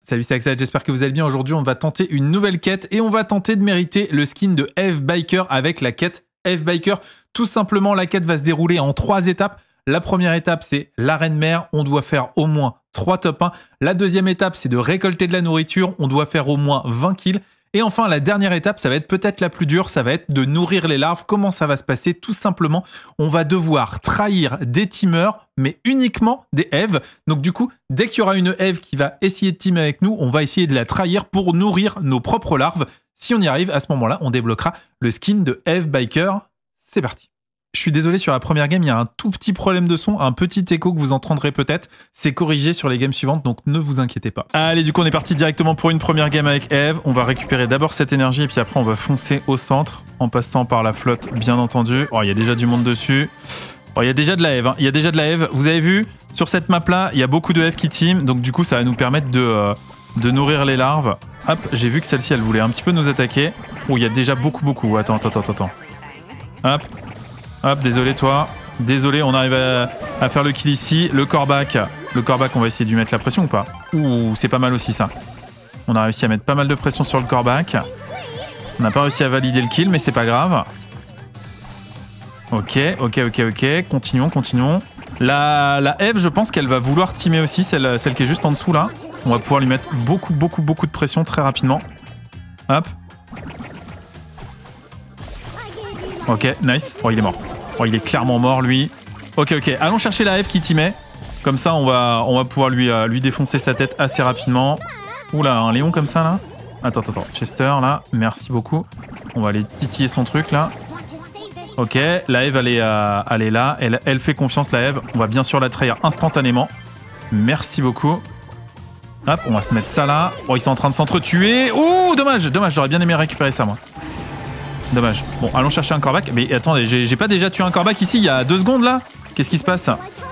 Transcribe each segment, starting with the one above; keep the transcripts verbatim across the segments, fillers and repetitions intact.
Salut, c'est Axel, j'espère que vous allez bien. Aujourd'hui, on va tenter une nouvelle quête et on va tenter de mériter le skin de F Biker avec la quête F Biker. Tout simplement, la quête va se dérouler en trois étapes. La première étape, c'est l'arène mère. On doit faire au moins trois top un. La deuxième étape, c'est de récolter de la nourriture. On doit faire au moins vingt kills. Et enfin, la dernière étape, ça va être peut-être la plus dure, ça va être de nourrir les larves. Comment ça va se passer? Tout simplement, on va devoir trahir des teamers, mais uniquement des Eve. Donc du coup, dès qu'il y aura une Eve qui va essayer de teamer avec nous, on va essayer de la trahir pour nourrir nos propres larves. Si on y arrive, à ce moment-là, on débloquera le skin de F Biker. C'est parti. Je suis désolé, sur la première game, il y a un tout petit problème de son, un petit écho que vous entendrez peut-être. C'est corrigé sur les games suivantes, donc ne vous inquiétez pas. Allez, du coup, on est parti directement pour une première game avec Eve. On va récupérer d'abord cette énergie et puis après, on va foncer au centre en passant par la flotte, bien entendu. Oh, il y a déjà du monde dessus. Oh, il y a déjà de la Eve. Hein. Il y a déjà de la Eve. Vous avez vu, sur cette map-là, il y a beaucoup de Eve qui team, donc du coup, ça va nous permettre de, euh, de nourrir les larves. Hop, j'ai vu que celle-ci, elle voulait un petit peu nous attaquer. Oh, il y a déjà beaucoup, beaucoup. Attends, attends, attends, attends. Hop. Hop, désolé toi. Désolé, on arrive à, à faire le kill ici. Le corback. Le corback, on va essayer de lui mettre la pression ou pas? Ouh, c'est pas mal aussi ça. On a réussi à mettre pas mal de pression sur le corback. On n'a pas réussi à valider le kill, mais c'est pas grave. Ok, ok, ok, ok. Continuons, continuons. La, la Eve, je pense qu'elle va vouloir teamer aussi, celle, celle qui est juste en dessous là. On va pouvoir lui mettre beaucoup, beaucoup, beaucoup de pression très rapidement. Hop. Ok, nice. Oh, il est mort. Oh, il est clairement mort, lui. Ok, ok. Allons chercher la Eve qui teamait. Comme ça, on va, on va pouvoir lui, euh, lui défoncer sa tête assez rapidement. Oula, un Léon comme ça, là. Attends, attends, attends. Chester, là. Merci beaucoup. On va aller titiller son truc, là. Ok, la Eve, elle est, euh, elle est là. Elle, elle fait confiance, la Eve. On va bien sûr la trahir instantanément. Merci beaucoup. Hop, on va se mettre ça, là. Oh, ils sont en train de s'entretuer. Ouh, dommage, dommage. J'aurais bien aimé récupérer ça, moi. Dommage. Bon, allons chercher un corback. Mais attendez, j'ai pas déjà tué un corback ici il y a deux secondes là? Qu'est-ce qui se passe?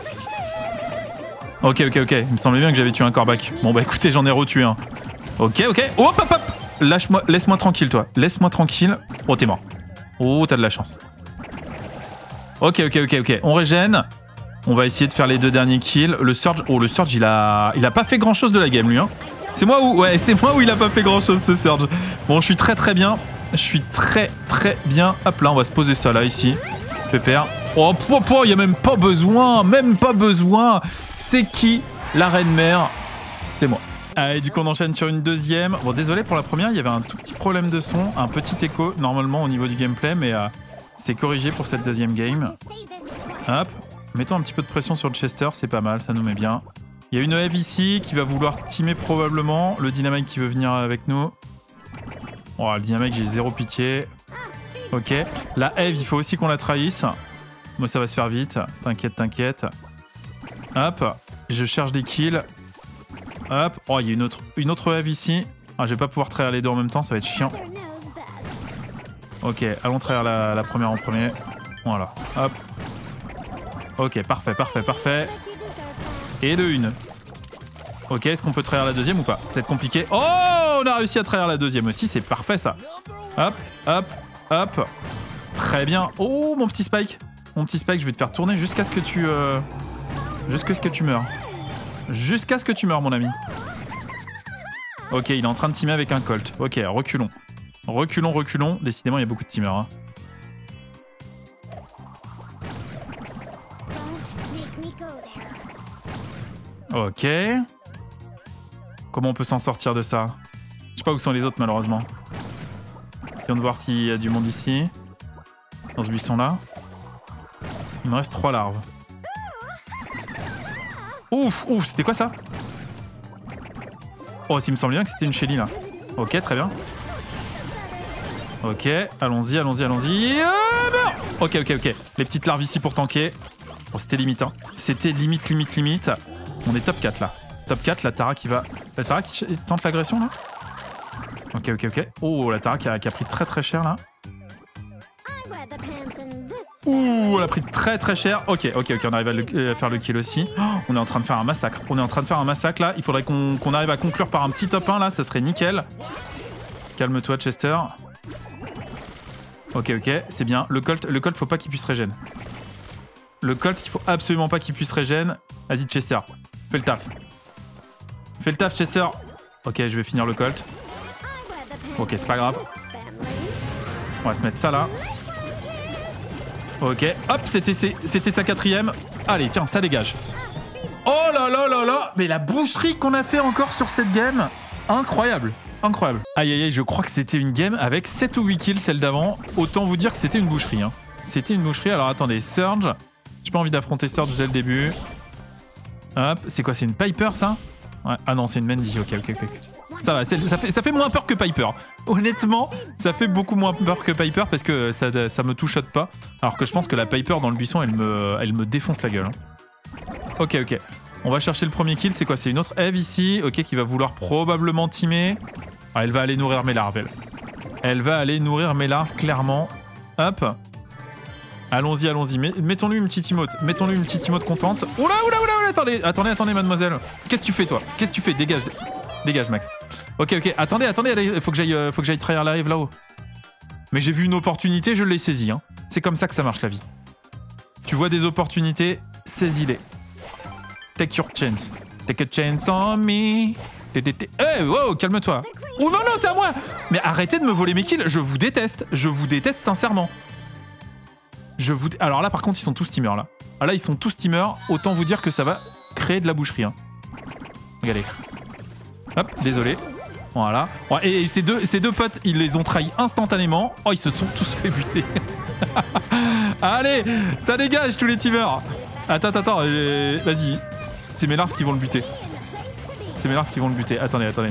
Ok, ok, ok. Il me semblait bien que j'avais tué un corback. Bon bah écoutez, j'en ai retué un. Ok, ok. Hop, hop, hop. Lâche-moi, laisse-moi tranquille toi. Laisse-moi tranquille. Oh, t'es mort. Oh, t'as de la chance. Ok, ok, ok, ok. On régène. On va essayer de faire les deux derniers kills. Le Surge. Oh, le Surge, il a, il a pas fait grand chose de la game lui. Hein. C'est moi où, ouais, c'est moi où il a pas fait grand chose ce Surge. Bon, je suis très très bien. Je suis très très bien. Hop là, on va se poser ça là, ici. Pépère. Oh, il n'y a même pas besoin. Même pas besoin. C'est qui la reine mère? C'est moi. Allez, du coup, on enchaîne sur une deuxième. Bon, désolé pour la première, il y avait un tout petit problème de son. Un petit écho, normalement, au niveau du gameplay. Mais euh, c'est corrigé pour cette deuxième game. Hop. Mettons un petit peu de pression sur le Chester. C'est pas mal, ça nous met bien. Il y a une Eve ici qui va vouloir teamer probablement. Le Dynamite qui veut venir avec nous. Oh, le Dynamite, j'ai zéro pitié. Ok. La Eve, il faut aussi qu'on la trahisse. Moi, ça va se faire vite. T'inquiète, t'inquiète. Hop. Je cherche des kills. Hop. Oh, il y a une autre, une autre Eve ici. Ah, je vais pas pouvoir trahir les deux en même temps, ça va être chiant. Ok, allons trahir la, la première en premier. Voilà. Hop. Ok, parfait, parfait, parfait. Et de une. Ok, est-ce qu'on peut trahir la deuxième ou pas? Ça va être compliqué. Oh, on a réussi à trahir la deuxième aussi, c'est parfait ça. Hop, hop, hop. Très bien. Oh, mon petit Spike. Mon petit Spike, je vais te faire tourner jusqu'à ce que tu... Euh... Jusqu'à ce que tu meurs. Jusqu'à ce que tu meurs, mon ami. Ok, il est en train de teamer avec un Colt. Ok, reculons. Reculons, reculons. Décidément, il y a beaucoup de teamers. Hein. Ok. Comment on peut s'en sortir de ça? Je sais pas où sont les autres malheureusement. Essayons de voir s'il y a du monde ici. Dans ce buisson là. Il me reste trois larves. Ouf, ouf, c'était quoi ça? Oh, il me semble bien que c'était une Shelly là. Ok, très bien. Ok, allons-y, allons-y, allons-y. Ah, ok, ok, ok. Les petites larves ici pour tanker. Bon, c'était limite, hein. C'était limite, limite, limite. On est top quatre là. Top quatre, la Tara qui va... La Tara qui tente l'agression là? Ok, ok, ok. Oh, la Tara qui a, qui a pris très très cher là. Ouh, elle a pris très très cher. Ok, ok, ok, on arrive à, le, à faire le kill aussi. Oh, on est en train de faire un massacre. On est en train de faire un massacre là. Il faudrait qu'on qu'on arrive à conclure par un petit top un là, ça serait nickel. Calme-toi, Chester. Ok, ok, c'est bien. Le Colt, le Colt, faut pas qu'il puisse régène. Le Colt, il faut absolument pas qu'il puisse régène. Vas-y, Chester. Fais le taf. Fais le taf, Chester. Ok, je vais finir le Colt. Ok, c'est pas grave. On va se mettre ça là. Ok, hop, c'était c'était sa quatrième. Allez, tiens, ça dégage. Oh là là là là. Mais la boucherie qu'on a fait encore sur cette game. Incroyable, incroyable. Aïe aïe aïe, je crois que c'était une game avec sept ou huit kills, celle d'avant. Autant vous dire que c'était une boucherie. Hein. C'était une boucherie. Alors attendez, Surge. J'ai pas envie d'affronter Surge dès le début. Hop, c'est quoi, c'est une Piper ça? Ouais. Ah non, c'est une Mandy. Ok, ok, ok. Ça va, ça fait, ça fait moins peur que Piper. Honnêtement, ça fait beaucoup moins peur que Piper parce que ça, ça me touchote pas. Alors que je pense que la Piper dans le buisson, elle me, elle me défonce la gueule. Hein. Ok, ok. On va chercher le premier kill. C'est quoi? C'est une autre Eve ici. Ok, qui va vouloir probablement teamer. Ah, elle va aller nourrir mes larves, elle. Elle va aller nourrir mes larves, clairement. Hop. Allons-y, allons-y. Mettons-lui une petite emote. Mettons-lui une petite emote contente. Oula, oula, oula, oula. Attendez, attendez, attendez, mademoiselle. Qu'est-ce que tu fais, toi? Qu'est-ce que tu fais? Dégage. Dégage, Max. Ok, ok. Attendez, attendez. Il faut que j'aille euh, faut que j'aille trahir la Eve là-haut. Mais j'ai vu une opportunité, je l'ai saisie. Hein. C'est comme ça que ça marche, la vie. Tu vois des opportunités, saisis-les. Take your chance. Take a chance on me. Eh, wow, calme-toi. Oh non, non, c'est à moi. Mais arrêtez de me voler mes kills. Je vous déteste. Je vous déteste sincèrement. Je vous... Alors là, par contre, ils sont tous teamers, là. Ah là, ils sont tous teamers. Autant vous dire que ça va créer de la boucherie. Hein. Regardez. Hop, désolé. Voilà. Ouais, et ces deux, ces deux potes, ils les ont trahis instantanément. Oh, ils se sont tous fait buter. Allez, ça dégage, tous les teamers. Attends, attends, attends. Euh, Vas-y. C'est mes larves qui vont le buter. C'est mes larves qui vont le buter. Attendez, attendez.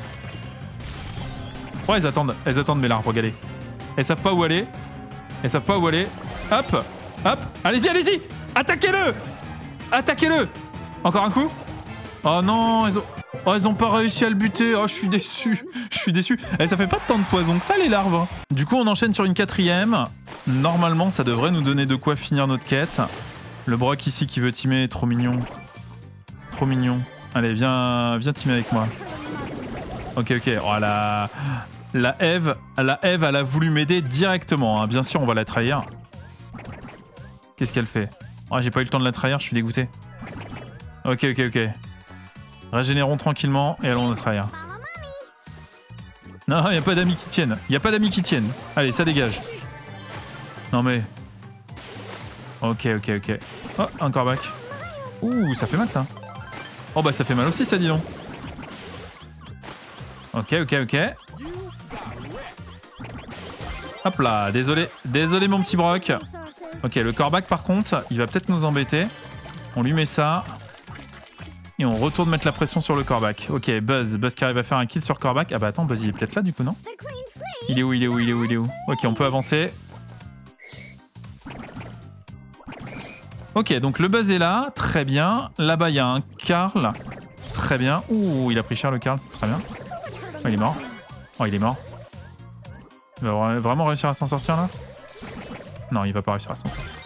Oh, elles attendent. Elles attendent mes larves, regardez. Elles savent pas où aller. Elles savent pas où aller. Hop, hop. Allez-y, allez-y. Attaquez-le. Attaquez-le. Encore un coup. Oh non, elles ont... Oh, elles ont pas réussi à le buter. Oh, je suis déçu. Je suis déçu. Eh, ça fait pas tant de poison que ça, les larves. Du coup, on enchaîne sur une quatrième. Normalement, ça devrait nous donner de quoi finir notre quête. Le Brock ici qui veut teamer, trop mignon. Trop mignon. Allez, viens, viens teamer avec moi. Ok, ok. Oh la... La Eve, la Eve, elle a voulu m'aider directement. Hein. Bien sûr, on va la trahir. Qu'est-ce qu'elle fait? Oh, j'ai pas eu le temps de la trahir, je suis dégoûté. Ok, ok, ok. Régénérons tranquillement et allons la trahir. Non, il n'y a pas d'amis qui tiennent. Il n'y a pas d'amis qui tiennent. Allez, ça dégage. Non mais... Ok, ok, ok. Oh, un corbac. Ouh, ça fait mal ça. Oh bah ça fait mal aussi ça, dis donc. Ok, ok, ok. Hop là, désolé. Désolé mon petit Brock. Ok, le corbac par contre, il va peut-être nous embêter. On lui met ça. Et on retourne mettre la pression sur le corbac. Ok, Buzz. Buzz qui arrive à faire un kill sur corbac. Ah bah attends, Buzz il est peut-être là du coup, non? Il est où, il est où, il est où, il est où? Ok, on peut avancer. Ok, donc le Buzz est là. Très bien. Là-bas, il y a un Carl. Très bien. Ouh, il a pris cher le Carl, c'est très bien. Oh, il est mort. Oh, il est mort. Il va vraiment réussir à s'en sortir là? Non, il va pas réussir à s'en sortir.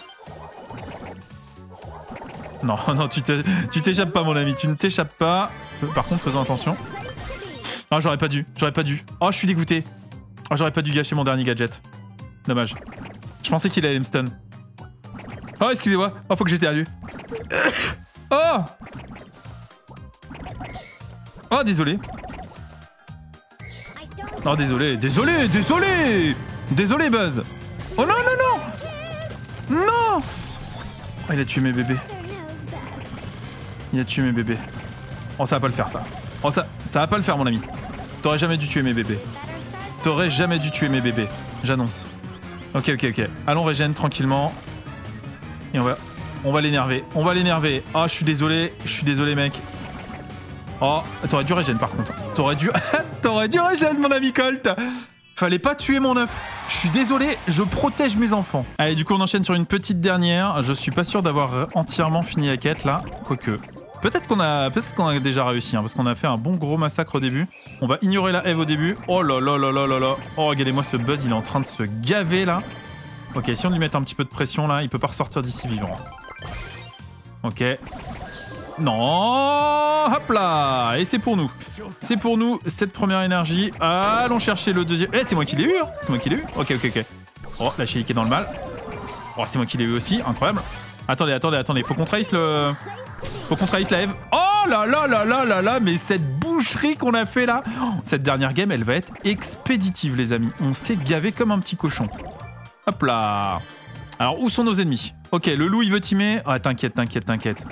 Non, non, tu t'échappes pas mon ami, tu ne t'échappes pas. Par contre, faisons attention. Ah, j'aurais pas dû, j'aurais pas dû. Oh, je suis dégoûté. Oh, j'aurais pas dû gâcher mon dernier gadget. Dommage. Je pensais qu'il allait me stun. Oh, excusez-moi. Oh, faut que j'éternue. Oh Oh, désolé. Oh, désolé, désolé, désolé Désolé, Buzz. Oh non, non, non Non oh, il a tué mes bébés. Il a tué mes bébés. Oh, ça va pas le faire, ça. Oh, ça, ça va pas le faire, mon ami. T'aurais jamais dû tuer mes bébés. T'aurais jamais dû tuer mes bébés. J'annonce. Ok, ok, ok. Allons, régène, tranquillement. Et on va... On va l'énerver. On va l'énerver. Oh, je suis désolé. Je suis désolé, mec. Oh, t'aurais dû régène, par contre. T'aurais dû... T'aurais dû régène, mon ami Colt. Fallait pas tuer mon œuf. Je suis désolé, je protège mes enfants. Allez, du coup, on enchaîne sur une petite dernière. Je suis pas sûr d'avoir entièrement fini la quête, là. Quoique... Peut-être qu'on a, peut-être qu'on a déjà réussi, hein, parce qu'on a fait un bon gros massacre au début. On va ignorer la Eve au début. Oh là là là là là là. Oh, regardez-moi ce Buzz, il est en train de se gaver, là. Ok, si on lui met un petit peu de pression, là, il peut pas ressortir d'ici vivant. Ok. Non. Hop là. Et c'est pour nous. C'est pour nous, cette première énergie. Allons chercher le deuxième. Eh, c'est moi qui l'ai eu, hein. C'est moi qui l'ai eu. Ok, ok, ok. Oh, la Shelly qui est dans le mal. Oh, c'est moi qui l'ai eu aussi. Incroyable. Attendez, attendez, attendez. Faut qu'on trahisse le... Faut qu'on trahisse la Eve. Oh là là là là là là. Mais cette bouche boucherie qu'on a fait là. Oh, cette dernière game, elle va être expéditive, les amis. On s'est gavé comme un petit cochon. Hop là. Alors, où sont nos ennemis? Ok, le loup, il veut teamer. Ah, t'inquiète, t'inquiète, t'inquiète.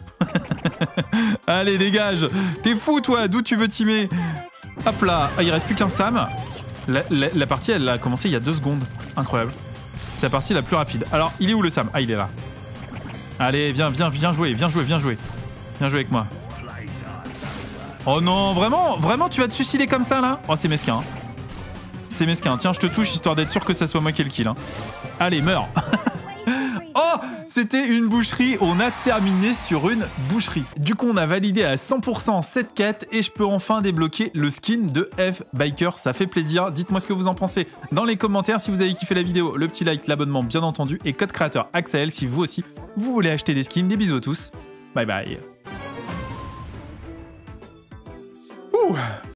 Allez, dégage. T'es fou, toi. D'où tu veux teamer? Hop là. Ah, il reste plus qu'un Sam. La, la, la partie, elle a commencé il y a deux secondes. Incroyable. C'est la partie la plus rapide. Alors, il est où le Sam? Ah, il est là. Allez, viens, viens, viens jouer, viens jouer, viens jouer. Viens jouer avec moi. Oh non, vraiment, vraiment, tu vas te suicider comme ça, là? Oh, c'est mesquin. Hein. C'est mesquin. Tiens, je te touche, histoire d'être sûr que ça soit moi qui ai le kill. Hein. Allez, meurs. Oh, c'était une boucherie. On a terminé sur une boucherie. Du coup, on a validé à cent pour cent cette quête et je peux enfin débloquer le skin de F-Biker. Ça fait plaisir. Dites-moi ce que vous en pensez dans les commentaires. Si vous avez kiffé la vidéo, le petit like, l'abonnement, bien entendu. Et code créateur Axael si vous aussi, vous voulez acheter des skins. Des bisous à tous. Bye bye. Ouh.